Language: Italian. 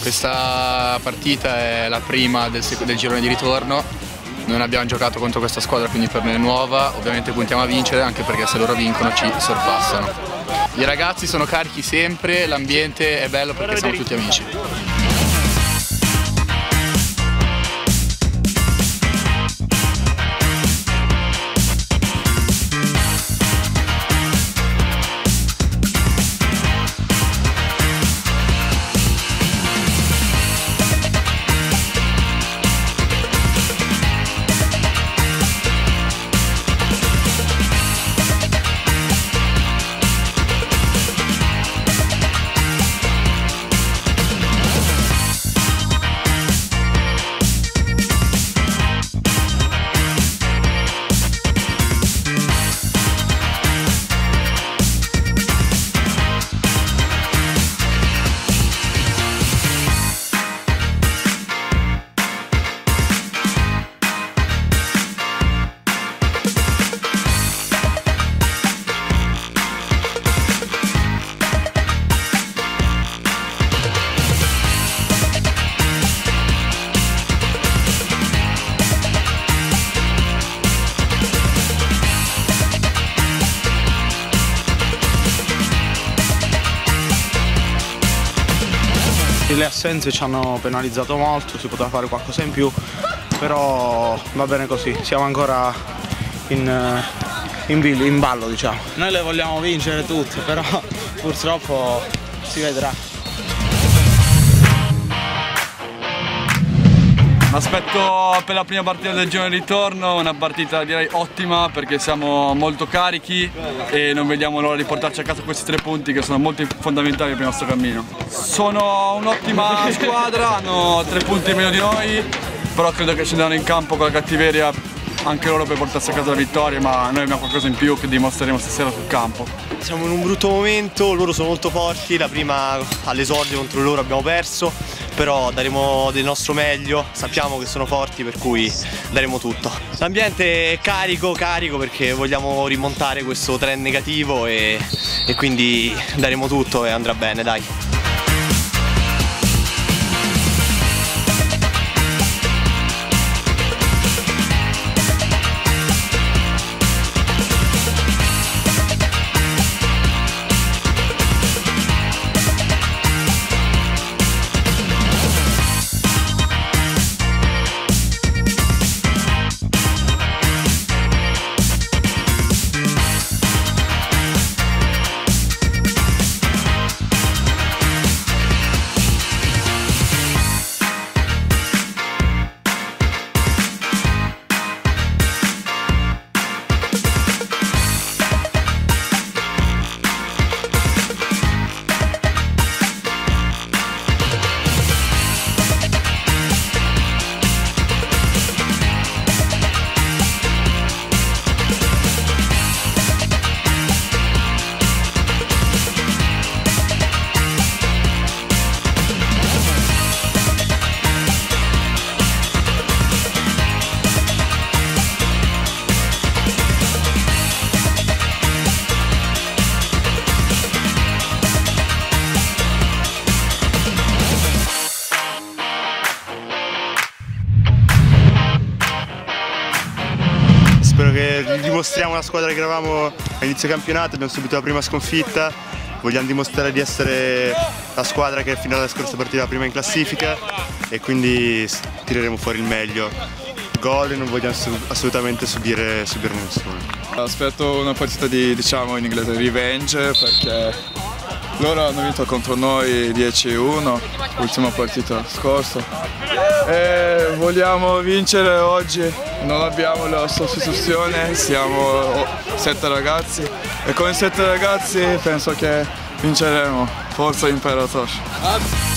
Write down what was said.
Questa partita è la prima del girone di ritorno, non abbiamo giocato contro questa squadra, quindi per noi è nuova, ovviamente puntiamo a vincere anche perché se loro vincono ci sorpassano. I ragazzi sono carichi sempre, l'ambiente è bello perché siamo tutti amici. Le assenze ci hanno penalizzato molto, si poteva fare qualcosa in più, però va bene così, siamo ancora in ballo, diciamo. Noi le vogliamo vincere tutte, però purtroppo si vedrà. Aspetto per la prima partita del girone di ritorno, una partita direi ottima perché siamo molto carichi e non vediamo l'ora di portarci a casa questi 3 punti che sono molto fondamentali per il nostro cammino. Sono un'ottima squadra, hanno 3 punti meno di noi, però credo che scenderanno in campo con la cattiveria anche loro per portarsi a casa la vittoria, ma noi abbiamo qualcosa in più che dimostreremo stasera sul campo. Siamo in un brutto momento, loro sono molto forti, la prima all'esordio contro loro abbiamo perso, però daremo del nostro meglio, sappiamo che sono forti per cui daremo tutto. L'ambiente è carico perché vogliamo rimontare questo trend negativo e quindi daremo tutto e andrà bene, dai. Spero che dimostriamo una squadra che eravamo all'inizio campionato, abbiamo subito la prima sconfitta, vogliamo dimostrare di essere la squadra che fino alla scorsa partita la prima in classifica e quindi tireremo fuori il meglio. Gol e non vogliamo assolutamente subire nessuno. Aspetto una partita di, diciamo in inglese, revenge, perché loro hanno vinto contro noi 10-1, l'ultima partita scorsa. E vogliamo vincere oggi, non abbiamo la sostituzione, siamo 7 ragazzi e con i 7 ragazzi penso che vinceremo. Forza Imperator!